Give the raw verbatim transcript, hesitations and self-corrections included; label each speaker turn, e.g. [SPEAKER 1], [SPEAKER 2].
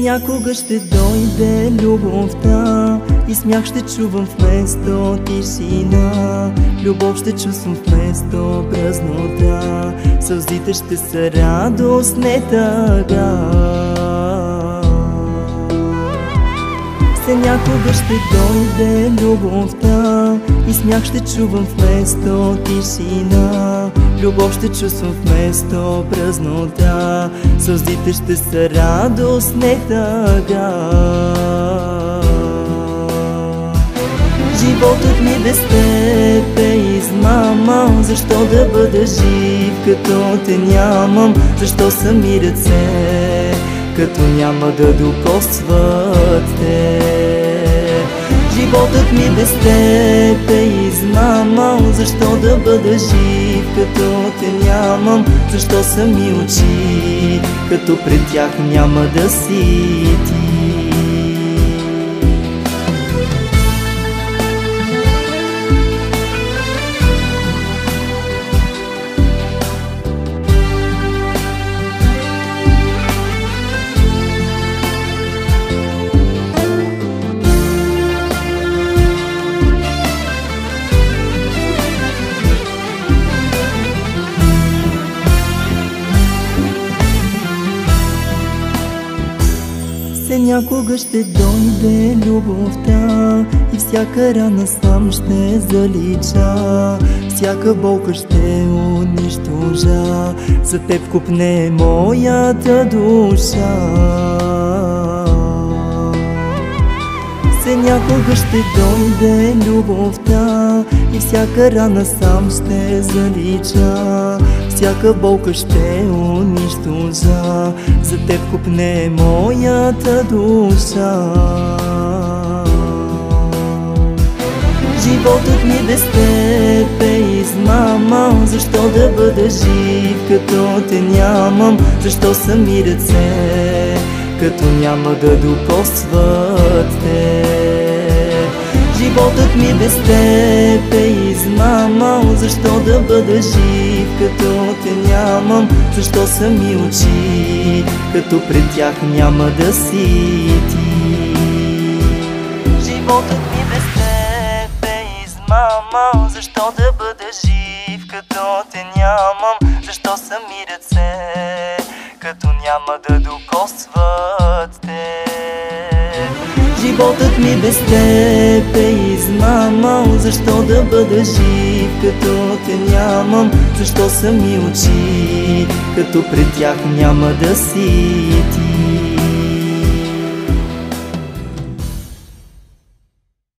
[SPEAKER 1] някога ще дойде любовта и смях ще чувам вместо тишина. Любов ще чувствам вместо празнота, сълзите ще са радост, не тъга. Все някога ще дойде любовта и смях ще чувам вместо тишина. Любов ще чувствам вместо празнота, сълзите ще са радост, не тъга. Животът ми без теб е измама. Защо да бъда жив, като те нямам? Защо са ми ръце, като няма да докосват те? Животът ми без теб е измама. Защо да бъда жив, като те нямам? Защо са ми очи, като пред тях няма да си ти? Все някога ще дойде любовта и всяка рана сам ще залича, всяка болка ще унищожа. За теб купне моята душа. Все някога ще дойде любовта и всяка рана сам ще залича, всяка болка ще унищожа. За теб купне моята душа. Животът ми без теб е измама. Защо да бъда жив, като те нямам? Защо са ми ръце, като няма да докосват те? Животът ми без теб е измама. Защо да бъда жив, като те нямам? Защо са ми очи, като пред тях няма да си ти? Животът ми без теб е измама. Защо да бъда жив, като те нямам? Защо са ми ръце, като няма да докосват те? Животът ми без теб е измама. Защо да бъда жив, като те нямам? Защо са ми очи, като пред тях няма да си ти?